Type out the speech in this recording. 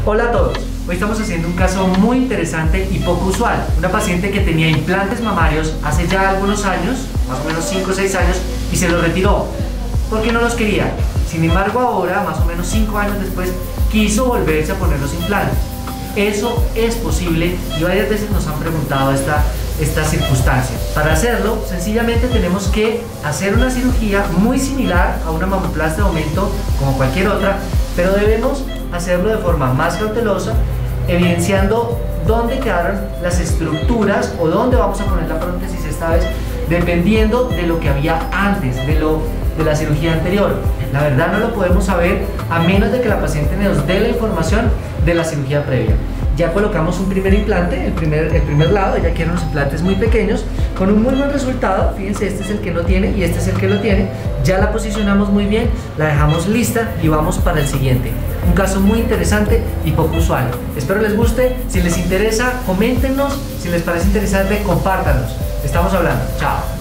Hola a todos, hoy estamos haciendo un caso muy interesante y poco usual. Una paciente que tenía implantes mamarios hace ya algunos años, más o menos 5 o 6 años, y se los retiró porque no los quería. Sin embargo, ahora, más o menos 5 años después, quiso volverse a poner los implantes. Eso es posible y varias veces nos han preguntado esta circunstancia. Para hacerlo, sencillamente tenemos que hacer una cirugía muy similar a una mamoplastia de aumento como cualquier otra, pero debemos hacerlo de forma más cautelosa, evidenciando dónde quedaron las estructuras o dónde vamos a poner la prótesis esta vez, dependiendo de lo que había antes, de la cirugía anterior. La verdad no lo podemos saber a menos de que la paciente nos dé la información de la cirugía previa. Ya colocamos un primer implante, el primer lado. Ella quiere unos implantes muy pequeños con un muy buen resultado. Fíjense, este es el que no tiene y este es el que lo tiene. Ya la posicionamos muy bien, la dejamos lista y vamos para el siguiente. Un caso muy interesante y poco usual. Espero les guste. Si les interesa, coméntenos. Si les parece interesante, compártanos. Estamos hablando. Chao.